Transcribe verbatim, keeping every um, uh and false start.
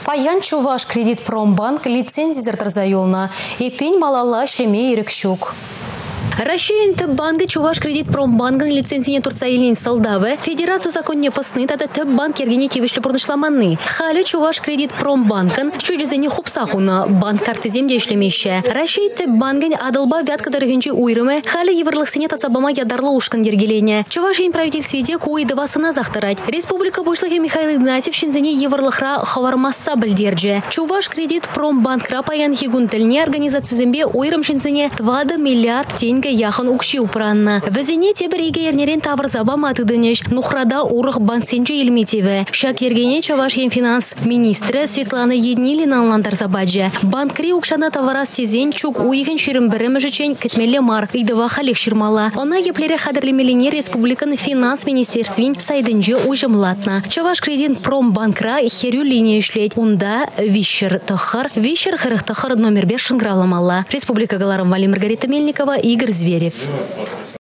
Паян Чуваш кредит промбанк лицензия зартарзайолна. Епень малала шлеме ирекшук. Россия банки Чуваш кредит промбанкын лицензия Турцаилин солдавы федерацию законне пасны тата тэп банк ергенети вышло продышламанны. Хали Чуваш кредит промбанкын чужезене хупсахуна банк карты земде ишлемеше. Россия тэп банкын адалба вятка дорогинчи уйрымы хали еврлых сине тацабама ядарлы ушкан ергелене. Чуваш ин правительстве куи давасына захтарать. Республика Бушлахи Михаил Игнатьев шинзене еврлыхра хавармасса бельдерже. Чуваш кредит промбанкра паян хигунтельне организация зембе уйрым шинзене два миллиард тенге яхан укши упранна. Везене тебер иге ернерен тавр забама атыдынеш. Нухрада урых бансенче илметеве. Шак ергене Чуваш финанс министры Светлана Еднилина ландар забаджа. Банкри укшана таварас тезен чук уйхен ширим беремежечен кетмеле мар. Идава халих ширмала. Она еплере хадрлемелине республикан финанс министерствин сайдынже ужымлатна. Чуваш кредит промбанкра херю линия шлеть. Унда вишер тахар. Вишер хырых тахар номер беш шынграламала. Республика Галарам Вали Маргарита Мельникова, Игорь Зверев.